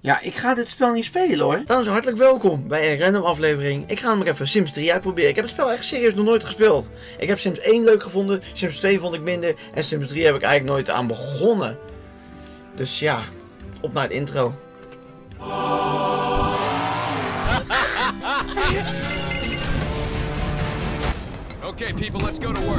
Ja, ik ga dit spel niet spelen hoor. Dan is hartelijk welkom bij een random aflevering. Ik ga namelijk even Sims 3 uitproberen. Ik heb het spel echt serieus nog nooit gespeeld. Ik heb Sims 1 leuk gevonden, Sims 2 vond ik minder en Sims 3 heb ik eigenlijk nooit aan begonnen. Dus ja, op naar het intro. Okay, people, let's go to work.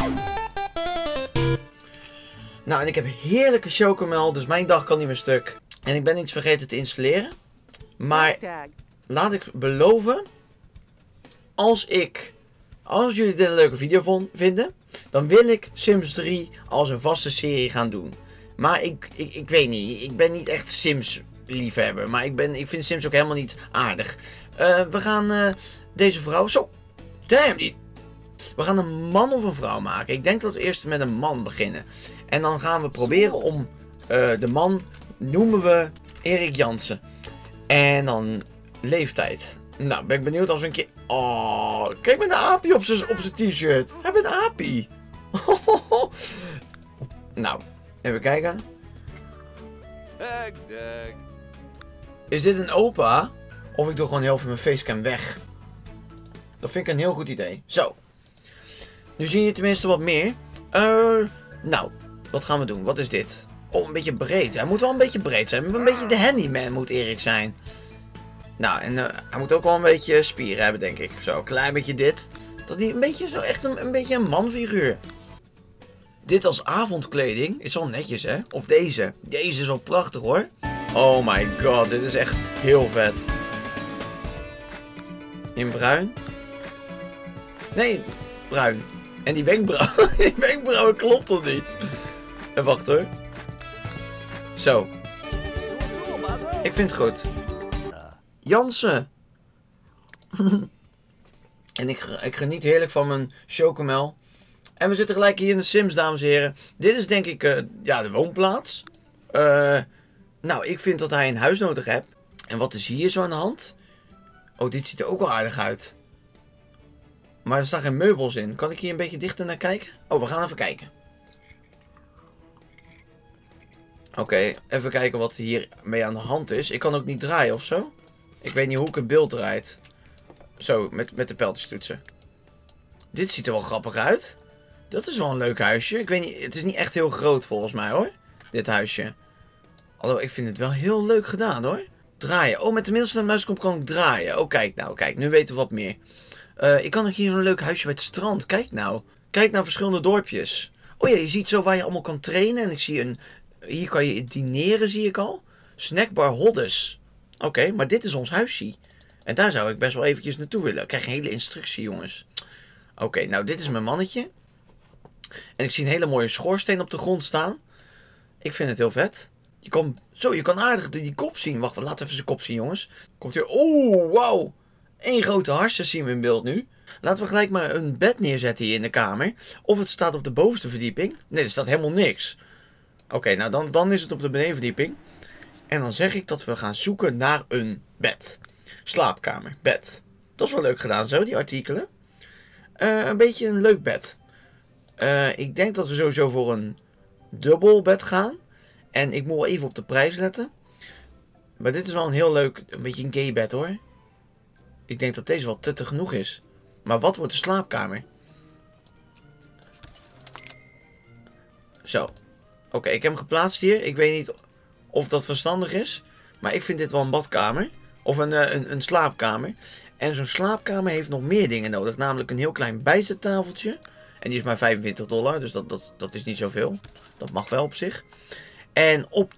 Nou, en ik heb heerlijke chocomel, dus mijn dag kan niet meer stuk. En ik ben iets vergeten te installeren. Maar laat ik beloven, als jullie dit een leuke video vinden, dan wil ik Sims 3 als een vaste serie gaan doen. Maar ik weet niet, ik ben niet echt Sims liefhebber, maar ik vind Sims ook helemaal niet aardig. We gaan deze vrouw, zo, damn, we gaan een man of een vrouw maken. Ik denk dat we eerst met een man beginnen. En dan gaan we proberen om de man, noemen we Erik Jansen. En dan leeftijd. Nou, ben ik benieuwd als we een keer... Oh, kijk met een aapje op zijn t-shirt. Hij heeft een aapie. Nou, even kijken. Dag. Is dit een opa? Of ik doe gewoon heel veel mijn facecam weg. Dat vind ik een heel goed idee. Zo. Nu zie je tenminste wat meer. Nou, wat gaan we doen? Wat is dit? Oh, een beetje breed. Hij moet wel een beetje breed zijn. Een beetje de handyman moet Erik zijn. Nou, en hij moet ook wel een beetje spieren hebben, denk ik. Zo, een klein beetje dit. Dat hij een beetje zo, echt een beetje een manfiguur. Dit als avondkleding is wel netjes, hè? Of deze. Deze is wel prachtig, hoor. Oh my god, dit is echt heel vet. In bruin? Nee, bruin. En die wenkbrauwen, die wenkbrauwen klopt toch niet? En wacht hoor. Zo. Ik vind het goed. Jansen. En ik geniet heerlijk van mijn chocomel. En we zitten gelijk hier in de Sims, dames en heren. Dit is denk ik ja, de woonplaats. Nou, ik vind dat hij een huis nodig heeft. En wat is hier zo aan de hand? Oh, dit ziet er ook wel aardig uit. Maar er staan geen meubels in. Kan ik hier een beetje dichter naar kijken? Oh, we gaan even kijken. Oké, even kijken wat hier mee aan de hand is. Ik kan ook niet draaien of zo. Ik weet niet hoe ik het beeld draait. Zo, met de pijltjestoetsen. Dit ziet er wel grappig uit. Dat is wel een leuk huisje. Ik weet niet, het is niet echt heel groot volgens mij hoor. Dit huisje. Alhoewel, ik vind het wel heel leuk gedaan hoor. Draaien. Oh, met de middelste muisknop kan ik draaien. Oh, kijk nou, kijk. Nu weten we wat meer. Ik kan ook hier zo'n leuk huisje bij het strand. Kijk nou. Kijk naar verschillende dorpjes. Oh ja, je ziet zo waar je allemaal kan trainen. En ik zie een... Hier kan je dineren, zie ik al. Snackbar Hoddes. Oké, maar dit is ons huisje. En daar zou ik best wel eventjes naartoe willen. Ik krijg een hele instructie, jongens. Oké, nou dit is mijn mannetje. En ik zie een hele mooie schoorsteen op de grond staan. Ik vind het heel vet. Je kan aardig die kop zien. Wacht, laten we even zijn kop zien, jongens. Komt hier... Oh, wauw. Eén grote hartstikke zien we in beeld nu. Laten we gelijk maar een bed neerzetten hier in de kamer. Of het staat op de bovenste verdieping. Nee, er staat helemaal niks. Oké, nou dan is het op de benedenverdieping. En dan zeg ik dat we gaan zoeken naar een bed. Slaapkamer, bed. Dat is wel leuk gedaan zo, die artikelen. Een beetje een leuk bed. Ik denk dat we sowieso voor een dubbel bed gaan. En ik moet wel even op de prijs letten. Maar dit is wel een heel leuk, een beetje een gay bed hoor. Ik denk dat deze wel te genoeg is. Maar wat wordt de slaapkamer? Zo. Oké, ik heb hem geplaatst hier. Ik weet niet of dat verstandig is. Maar ik vind dit wel een badkamer. Of een slaapkamer. En zo'n slaapkamer heeft nog meer dingen nodig. Namelijk een heel klein bijzettafeltje. En die is maar $25. Dus dat is niet zoveel. Dat mag wel op zich. En op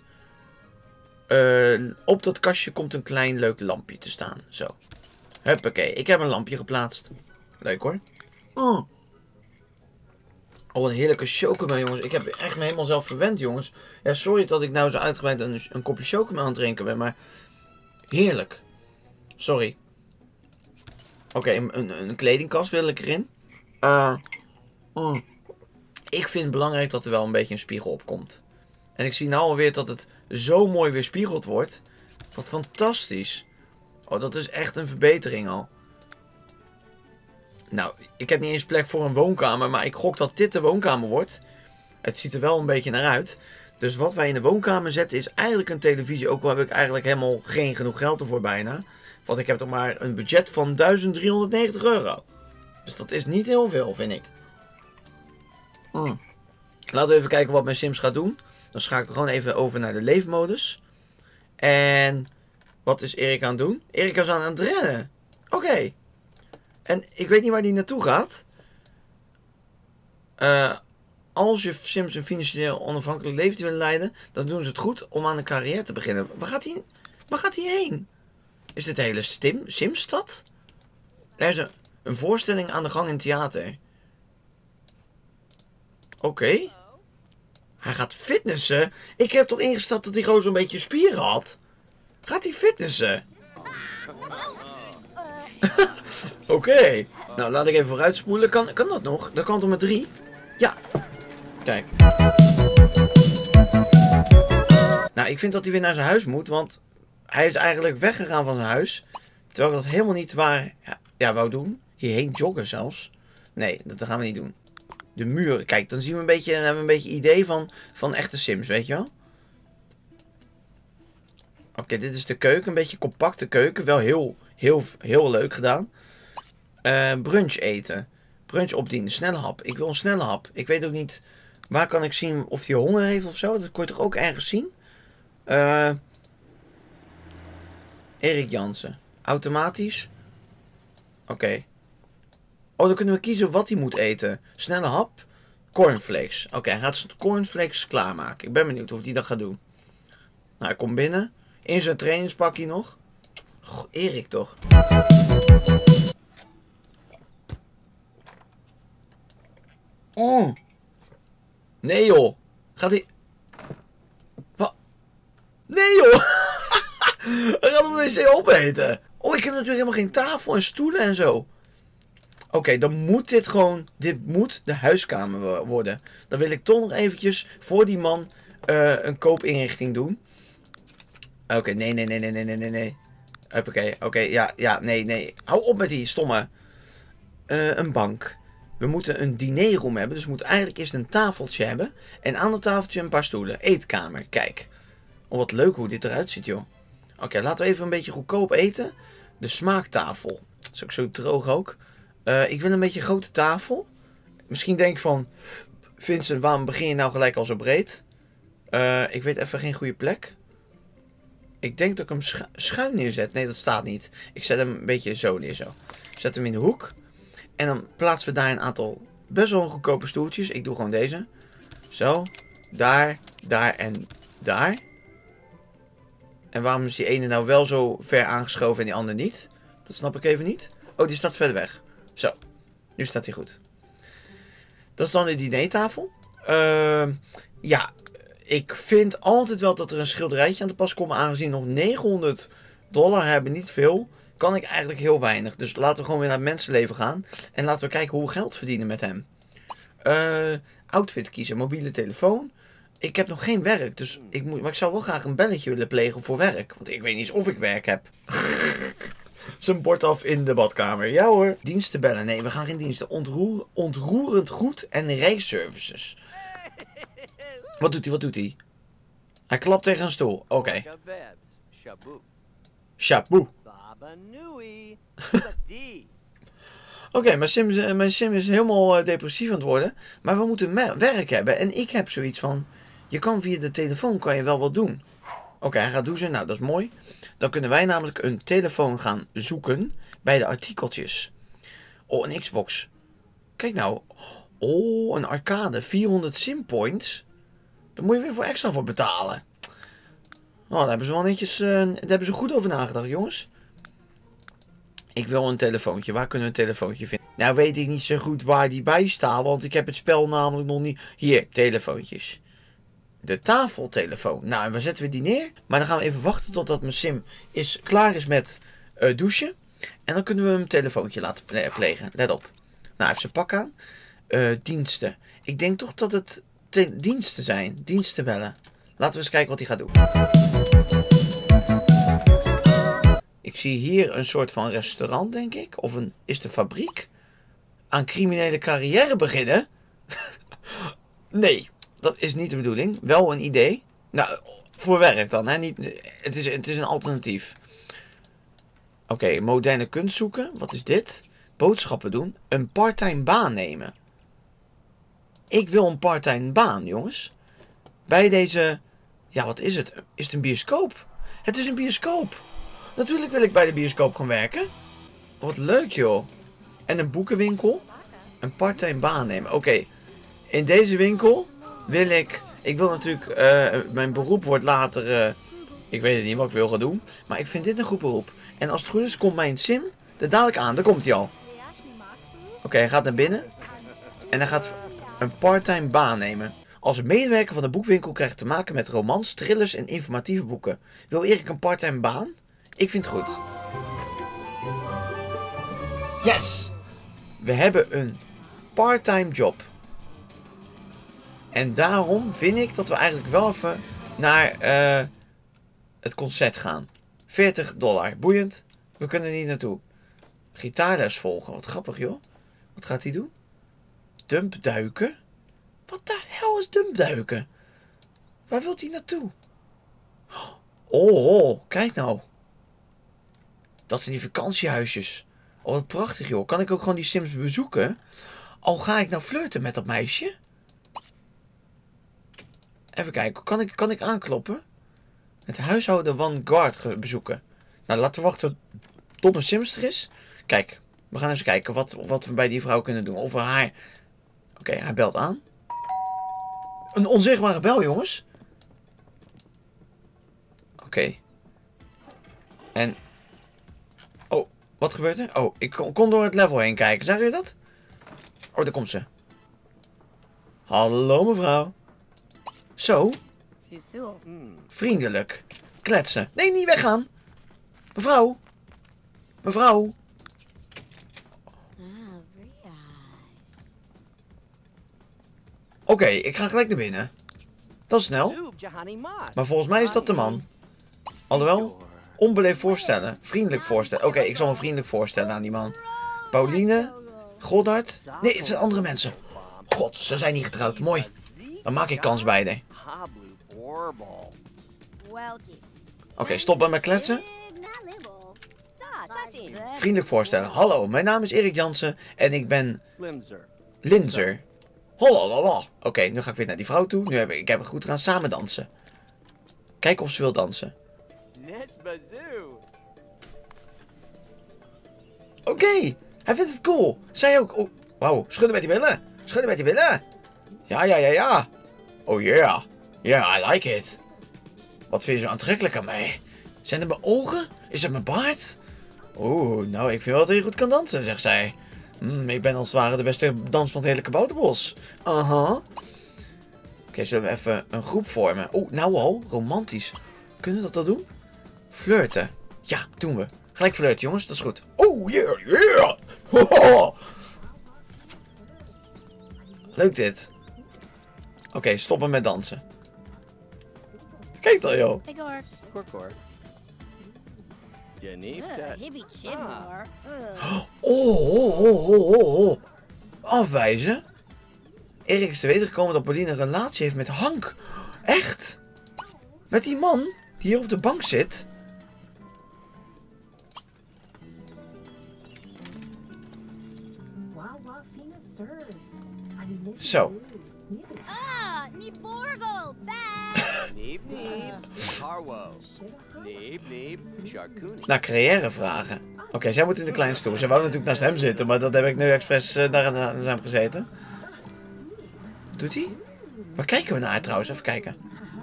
dat kastje komt een klein leuk lampje te staan. Zo. Huppakee. Ik heb een lampje geplaatst. Leuk hoor. Oh, een heerlijke chocomel, jongens. Ik heb echt me helemaal zelf verwend, jongens. Ja, sorry dat ik nou zo uitgebreid een kopje chocomel aan het drinken ben, maar... Heerlijk. Sorry. Oké, een kledingkast wil ik erin. Ik vind het belangrijk dat er wel een beetje een spiegel op komt. En ik zie nou alweer dat het zo mooi weerspiegeld wordt. Wat fantastisch. Oh, dat is echt een verbetering al. Nou, ik heb niet eens plek voor een woonkamer, maar ik gok dat dit de woonkamer wordt. Het ziet er wel een beetje naar uit. Dus wat wij in de woonkamer zetten is eigenlijk een televisie. Ook al heb ik eigenlijk helemaal geen genoeg geld ervoor bijna. Want ik heb toch maar een budget van €1390. Dus dat is niet heel veel, vind ik. Laten we even kijken wat mijn Sims gaat doen. Dan schakel ik gewoon even over naar de leefmodus. En wat is Erik aan het doen? Erik is aan het rennen. Oké. En ik weet niet waar hij naartoe gaat. Als je Sims een financieel onafhankelijk leven willen leiden, dan doen ze het goed om aan een carrière te beginnen. Waar gaat hij heen? Is dit de hele Simstad? Er is een voorstelling aan de gang in het theater. Oké. Hij gaat fitnessen? Ik heb toch ingesteld dat hij gewoon zo'n beetje spieren had? Gaat hij fitnessen? Oké. Nou, laat ik even vooruitspoelen. Kan dat nog? Dat kan toch met 3? Ja. Kijk. Nou, ik vind dat hij weer naar zijn huis moet, want hij is eigenlijk weggegaan van zijn huis. Terwijl ik dat helemaal niet waar wou doen. Hierheen joggen zelfs. Nee, dat gaan we niet doen. De muren. Kijk, dan zien we hebben we een beetje idee van echte Sims, weet je wel? Oké, dit is de keuken. Een beetje compacte keuken. Wel heel leuk gedaan. Brunch eten. Brunch opdienen. Snelle hap. Ik wil een snelle hap. Ik weet ook niet... Waar kan ik zien of hij honger heeft of zo? Dat kon je toch ook ergens zien? Erik Jansen. Automatisch. Oké. Oh, dan kunnen we kiezen wat hij moet eten. Snelle hap. Cornflakes. Oké, hij gaat cornflakes klaarmaken. Ik ben benieuwd of hij dat gaat doen. Nou, hij komt binnen. In zijn trainingspakje nog. Goh, Erik toch. Nee joh. Gaat hij... Wat? Nee joh. Hij gaat op de wc opeten. Oh, ik heb natuurlijk helemaal geen tafel en stoelen en zo. Oké, dan moet dit gewoon... Dit moet de huiskamer worden. Dan wil ik toch nog eventjes voor die man een koopinrichting doen. Oké, nee. Oké, ja, nee. Hou op met die stomme. Een bank. We moeten een dinerroom hebben. Dus we moeten eigenlijk eerst een tafeltje hebben. En aan het tafeltje een paar stoelen. Eetkamer, kijk. Oh, wat leuk hoe dit eruit ziet, joh. Oké, laten we even een beetje goedkoop eten. De smaaktafel. Dat is ook zo droog ook. Ik wil een beetje een grote tafel. Misschien denk ik van... Vincent, waarom begin je nou gelijk al zo breed? Ik weet even geen goede plek. Ik denk dat ik hem schuin neerzet. Nee, dat staat niet. Ik zet hem een beetje zo neer. Zo. Zet hem in de hoek. En dan plaatsen we daar een aantal best wel goedkope stoeltjes. Ik doe gewoon deze. Zo. Daar en daar. En waarom is die ene nou wel zo ver aangeschoven en die andere niet? Dat snap ik even niet. Oh, die staat verder weg. Zo. Nu staat hij goed. Dat is dan de dinertafel. Ja. Ik vind altijd wel dat er een schilderijtje aan te pas komt. Aangezien nog $900 hebben, niet veel. Kan ik eigenlijk heel weinig. Dus laten we gewoon weer naar het mensenleven gaan. En laten we kijken hoe we geld verdienen met hem. Outfit kiezen. Mobiele telefoon. Ik heb nog geen werk. Dus maar ik zou wel graag een belletje willen plegen voor werk. Want ik weet niet eens of ik werk heb. Zijn bord af in de badkamer. Ja hoor. Diensten bellen. Nee, we gaan geen diensten. Ontroerend goed en reisservices. Wat doet hij? Hij klapt tegen een stoel. Oké. Shabu. Oké, mijn sim is helemaal depressief aan het worden. Maar we moeten werk hebben. En ik heb zoiets van... Je kan via de telefoon wel wat doen. Oké, hij gaat douchen. Nou, dat is mooi. Dan kunnen wij namelijk een telefoon gaan zoeken bij de artikeltjes. Oh, een Xbox. Kijk nou. Oh, een arcade. 400 simpoints. Daar moet je weer voor extra voor betalen. Oh, daar hebben ze wel netjes... daar hebben ze goed over nagedacht, jongens. Ik wil een telefoontje. Waar kunnen we een telefoontje vinden? Nou weet ik niet zo goed waar die bij staat. Want ik heb het spel namelijk nog niet... Hier, telefoontjes. De tafeltelefoon. Nou, en waar zetten we die neer? Maar dan gaan we even wachten totdat mijn sim klaar is met douchen. En dan kunnen we hem een telefoontje laten plegen. Let op. Nou, hij heeft zijn pak aan. Diensten. Ik denk toch dat het diensten zijn. Diensten bellen. Laten we eens kijken wat hij gaat doen. Ik zie hier een soort van restaurant, denk ik. Of is de fabriek? Aan criminele carrière beginnen? Nee. dat is niet de bedoeling. Wel een idee. Nou, voor werk dan, hè. Niet, het is een alternatief. Oké, moderne kunst zoeken. Wat is dit? Boodschappen doen. Een parttime baan nemen. Ik wil een parttime baan, jongens. Bij deze... Ja, wat is het? Is het een bioscoop? Het is een bioscoop. Natuurlijk wil ik bij de bioscoop gaan werken. Wat leuk, joh. En een boekenwinkel. Een parttime baan nemen. Oké. In deze winkel wil ik... Ik wil natuurlijk... mijn beroep wordt later... ik weet het niet wat ik wil gaan doen. Maar ik vind dit een goed beroep. En als het goed is, komt mijn sim er dadelijk aan. Daar komt hij al. Oké, hij gaat naar binnen. En hij gaat een parttime baan nemen. Als medewerker van de boekwinkel krijg je te maken met romans, thrillers en informatieve boeken. Wil Erik een parttime baan? Ik vind het goed. Yes! We hebben een parttime job. En daarom vind ik dat we eigenlijk wel even naar het concert gaan. $40. Boeiend. We kunnen er niet naartoe. Gitaarles volgen. Wat grappig, joh. Wat gaat hij doen? Dumpduiken? Wat de hel is dumpduiken? Waar wilt hij naartoe? Oh, kijk nou. Dat zijn die vakantiehuisjes. Oh, wat prachtig, joh. Kan ik ook gewoon die Sims bezoeken? Al ga ik nou flirten met dat meisje? Even kijken. Kan ik aankloppen? Het huishouden van Guard bezoeken. Nou, laten we wachten tot een Sims er is. Kijk, we gaan eens kijken wat we bij die vrouw kunnen doen. Of we haar... Oké, hij belt aan. Een onzichtbare bel, jongens. Oké. En... Oh, wat gebeurt er? Oh, ik kon door het level heen kijken. Zag je dat? Oh, daar komt ze. Hallo, mevrouw. Zo. Vriendelijk. Kletsen. Nee, niet weggaan. Mevrouw. Mevrouw. Oké, ik ga gelijk naar binnen. Dat is snel. Maar volgens mij is dat de man. Alhoewel, onbeleefd voorstellen. Vriendelijk voorstellen. Oké, ik zal me vriendelijk voorstellen aan die man. Pauline. Goddard. Nee, het zijn andere mensen. God, ze zijn niet getrouwd. Mooi. Dan maak ik kans bij de. Oké, stop bij mijn kletsen. Vriendelijk voorstellen. Hallo, mijn naam is Erik Jansen en ik ben... Linzer. Holalala. Oké, nu ga ik weer naar die vrouw toe. Nu heb ik goed gaan samen dansen. Kijken of ze wil dansen. Oké, hij vindt het cool. Zij ook. Oh, wauw, schudden met die billen. Schudden met die billen. Ja. Oh yeah. Yeah, I like it. Wat vind je zo aantrekkelijk aan mij? Zijn het mijn ogen? Is het mijn baard? Oeh, nou, ik vind wel dat je goed kan dansen, zegt zij. Ik ben als het ware de beste dans van het hele kabouterbos. Aha. Oké, zullen we even een groep vormen? Oeh, nou al, romantisch. Kunnen we dat al doen? Flirten. Ja, doen we. Gelijk flirten, jongens, dat is goed. Oh, yeah. Leuk dit. Oké, stoppen met dansen. Kijk dan, joh. Oh. Afwijzen? Erik is te weten gekomen dat Pauline een relatie heeft met Hank. Echt? Met die man die hier op de bank zit? Zo. Naar carrière vragen. Oké, zij moet in de kleine stoel. Zij wou natuurlijk naast hem zitten, maar dat heb ik nu expres daar naast hem gezeten. Doet hij? Waar kijken we naar trouwens? Even kijken.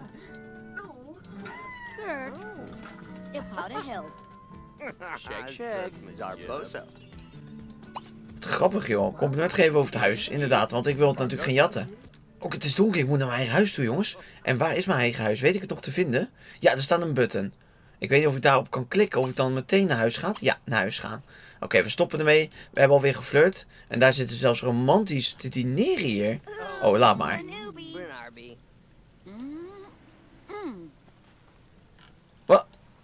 Wat grappig, joh. Compliment geven over het huis. Inderdaad, want ik wil het natuurlijk geen jatten. Ook het is donker, ik moet naar mijn eigen huis toe, jongens. En waar is mijn eigen huis? Weet ik het nog te vinden? Ja, er staat een button. Ik weet niet of ik daarop kan klikken, of ik dan meteen naar huis ga. Ja, naar huis gaan. Oké, we stoppen ermee. We hebben alweer geflirt. En daar zitten zelfs romantisch te dineren hier. Oh, laat maar. Wat?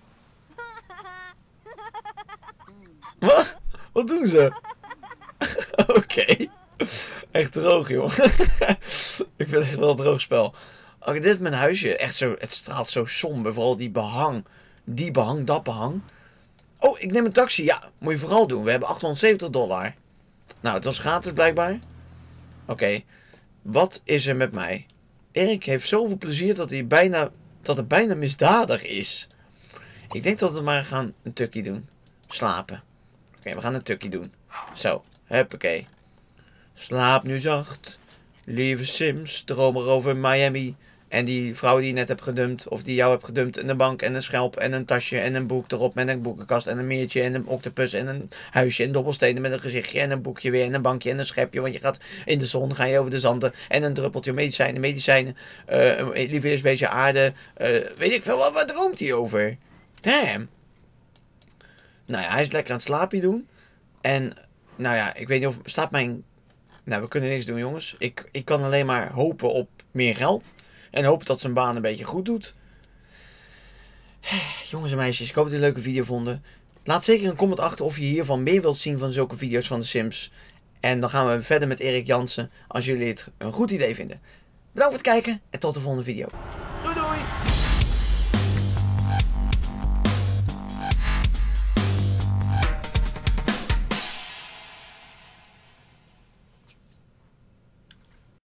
Wat? Wat doen ze? Oké. Echt droog, joh. Ik vind het echt wel een droog spel. Oké, dit is mijn huisje. Echt zo, het straalt zo somber. Vooral die behang. Die behang, dat behang. Oh, ik neem een taxi. Ja, moet je vooral doen. We hebben $870. Nou, het was gratis blijkbaar. Oké. Wat is er met mij? Erik heeft zoveel plezier dat het bijna misdadig is. Ik denk dat we maar gaan een tukkie doen. Slapen. Oké, we gaan een tukkie doen. Zo, huppakee. Slaap nu zacht. Lieve Sims, droom er over Miami. En die vrouw die je net hebt gedumpt, of die jou hebt gedumpt, en een bank en een schelp en een tasje en een boek erop met een boekenkast en een meertje en een octopus en een huisje en dobbelstenen met een gezichtje en een boekje weer en een bankje en een schepje, want je gaat in de zon, ga je over de zanden en een druppeltje medicijnen, liever eerst een beetje aarde, weet ik veel, wat droomt hij over? Damn. Nou ja, hij is lekker aan het slaapje doen en, nou ja, ik weet niet of, staat mijn, nou we kunnen niks doen jongens, ik kan alleen maar hopen op meer geld. En hoop dat zijn baan een beetje goed doet. Jongens en meisjes, ik hoop dat jullie een leuke video vonden. Laat zeker een comment achter of je hiervan meer wilt zien van zulke video's van de Sims. En dan gaan we verder met Erik Jansen als jullie het een goed idee vinden. Bedankt voor het kijken en tot de volgende video. Doei doei!